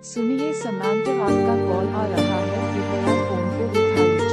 सुनिए समांतर, आपका कॉल आ रहा है, कृपया फोन को उठाइए।